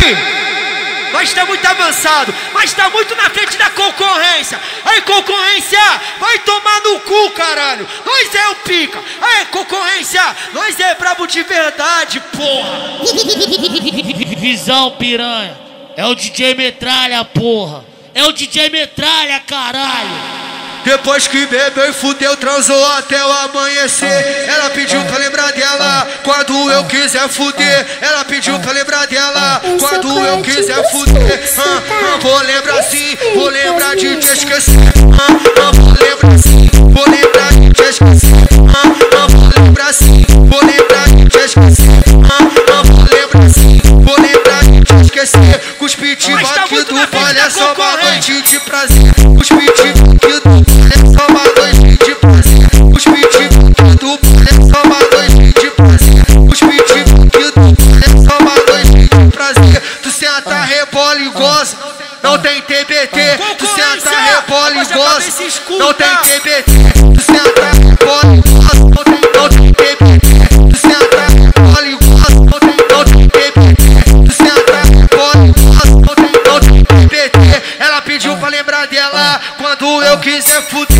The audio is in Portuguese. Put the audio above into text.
Aí! Nós tá muito avançado, mas tá muito na frente da concorrência. Aí, concorrência, vai tomar no cu, caralho. Nós é o pica. Aí, concorrência, nós é brabo de verdade, porra. Visão, piranha. É o DJ Metralha, porra. É o DJ Metralha, caralho. Depois que bebeu e fudeu, transou até o amanhecer. Ela pediu pra lembrar dela quando eu quiser fuder. Ela pediu pra lembrar dela quando eu quiser fuder. Vou lembrar sim, vou lembrar de te esquecer. Vou lembrar sim, vou lembrar de te esquecer. Vou lembrar sim, vou lembrar de te esquecer. Vou lembrar sim, vou lembrar de te esquecer. Cuspitivo aqui do palha é só uma noite de prazer. Cuspitivo aqui do só uma noite de prazer. Os pitivos do palha é só uma noite de prazer. Os pitivos do palha é só uma noite de prazer. Tu senta, rebola e goza, não tem TBT. Tu senta, rebola e goza, não tem TBT. Tu senta, rebola e goza, não tem TBT. Tu senta, rebola e goza, não tem TBT. Tu senta, rebola e goza, não tem TBT. Ela pediu pra lembrar dela quando eu quiser fuder.